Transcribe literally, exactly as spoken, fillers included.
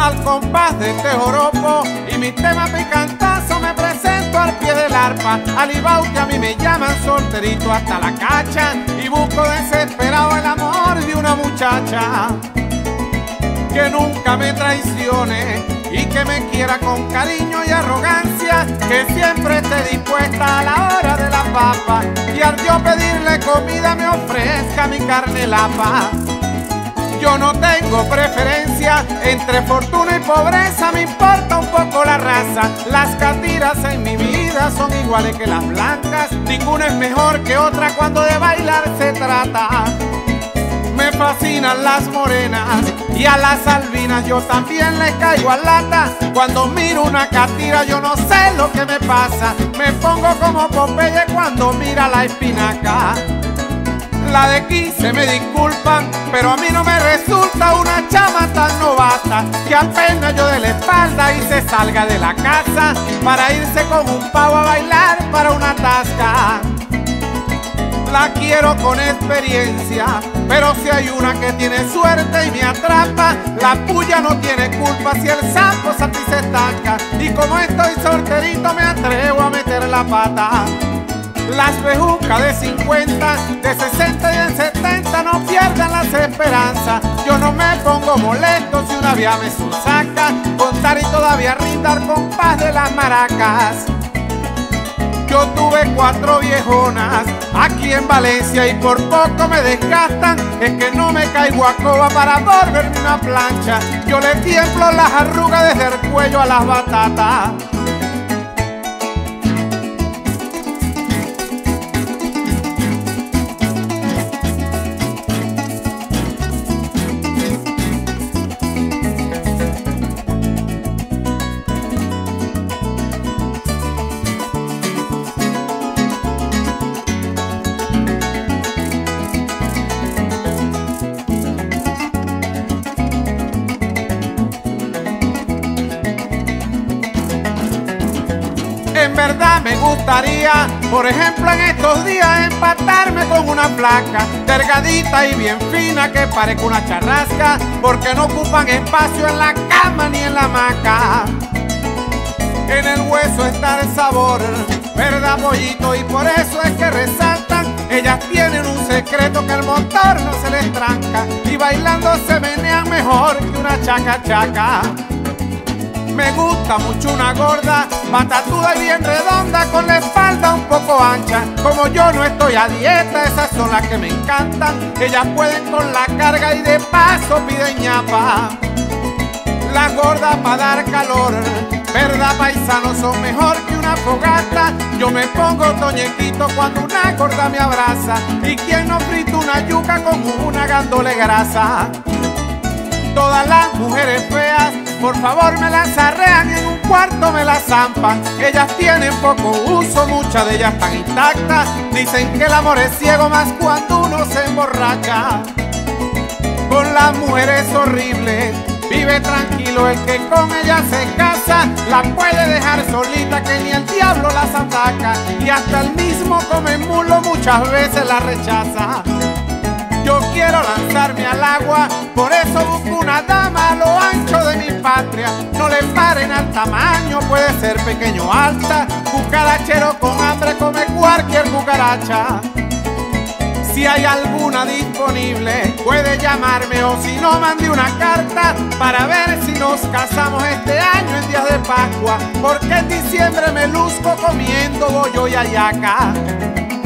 al compás de este joropo y mi tema picantazo me presento al pie del arpa. Alibao que a mí me llaman solterito hasta la cacha y busco desesperado el amor de una muchacha que nunca me traicione y que me quiera con cariño y arrogancia, que siempre esté dispuesta a la hora de la papa y al yo pedirle comida me ofrezca mi carne lapa. Yo no tengo preferencia entre fortuna y pobreza, me importa un poco la raza. Las catiras en mi vida son iguales que las blancas, ninguna es mejor que otra cuando de bailar se trata. Me fascinan las morenas y a las albinas yo también les caigo a lata. Cuando miro una catira yo no sé lo que me pasa, me pongo como Popeye cuando mira la espinaca. La de quince me disculpan, pero a mí no me resulta una chama tan novata que apenas yo de la espalda y se salga de la casa para irse con un pavo a bailar para una tasca. La quiero con experiencia, pero si hay una que tiene suerte y me atrapa, la puya no tiene culpa si el sapo a ti se estanca. Y como estoy solterito me atrevo a meter la pata. Las bejucas de cincuenta, de sesenta y de setenta no pierdan las esperanzas. Yo no me pongo molesto si una vía me susaca, contar y todavía rindar con paz de las maracas. Yo tuve cuatro viejonas aquí en Valencia y por poco me desgastan. Es que no me caigo a coba para volverme una plancha. Yo le tiemblo las arrugas desde el cuello a las batatas. En verdad me gustaría, por ejemplo en estos días, empatarme con una flaca delgadita y bien fina que parezca una charrasca, porque no ocupan espacio en la cama ni en la hamaca. En el hueso está el sabor, ¿verdad, pollito? Y por eso es que resaltan. Ellas tienen un secreto que el motor no se les tranca y bailando se menean mejor que una chaca chaca. Me gusta mucho una gorda, batatuda y bien redonda, con la espalda un poco ancha. Como yo no estoy a dieta, esas son las que me encantan. Ellas pueden con la carga y de paso piden ñapa. Las gordas para dar calor, ¿verdad, paisanos? Son mejor que una fogata. Yo me pongo toñequito cuando una gorda me abraza. ¿Y quién no frita una yuca con una gándole grasa? Todas las mujeres feas, por favor me las arrean y en un cuarto me las zampan. Ellas tienen poco uso, muchas de ellas están intactas. Dicen que el amor es ciego más cuando uno se emborracha. Con las mujeres horribles vive tranquilo el que con ellas se casa. La puede dejar solita que ni el diablo las ataca. Y hasta el mismo come mulo muchas veces la rechaza. Yo quiero lanzarme al agua, por eso busco una dama a lo ancho de mi patria. No le paren al tamaño, puede ser pequeño o alta. Cucarachero con hambre come cualquier cucaracha. Si hay alguna disponible, puede llamarme o si no, mande una carta para ver si nos casamos este año en días de Pascua, porque en diciembre me luzco comiendo bollo y hallaca.